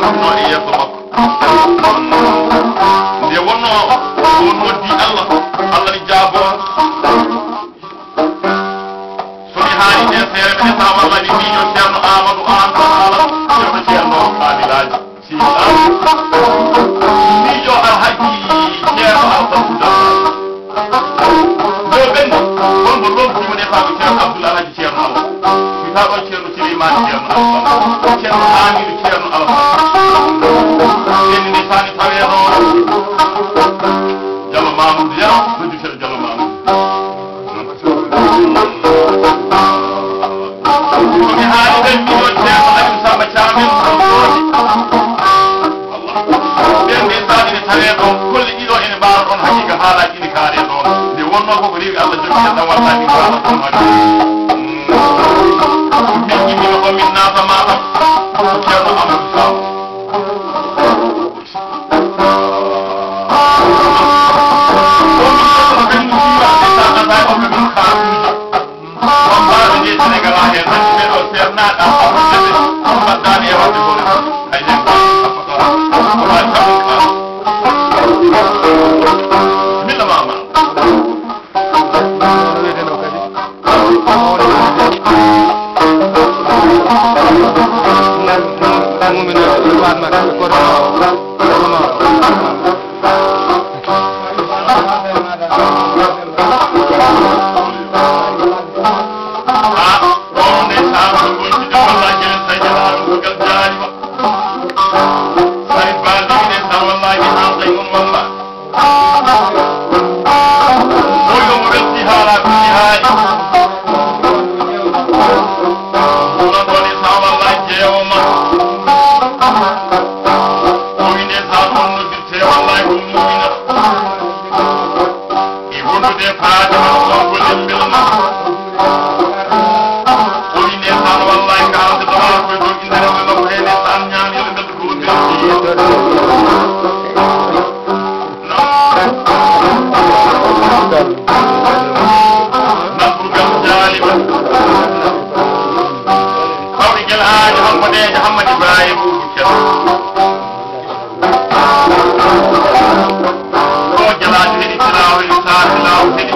no e yeso makko nde wonno on noddi Allah Allah ni jaabo so mi haali e feere ɓe sa walla ni miño ceerno Amadou an Allah ceerno ceerno kaamilaji si miño alhaji ceerno Abdoul do ɓenni wonmo lomtima de faami ceerno Abdoul alhaji ceerno Allah mi taɗo ceerno Souleymane ceerno Alasane ceerno Hamidou ceerno Alasane ɓenni ni fani taweeno Diallo Mamadou Dia noddi ceerno Diallo Mamadou somi haali ɗen miɗo ceerno Adoubal Samba Demba ɓen nde sani ne tawe ɗon golle ɗiɗo ene mbawa ɗon haqiqa haalaji ɗi kaare ɗon nde wonno koko rewi Allah jogi tan watta ɗi mbawa ɗon waɗi min jimmima ko min naata maɗam ko ceerno Amadou Sow Sénégal a hen hanti ɓe ɗo sernaɗa amudeɓe mbaddani e wadde gole hay nen owa taɓuka milla mama Hammad Ndiaye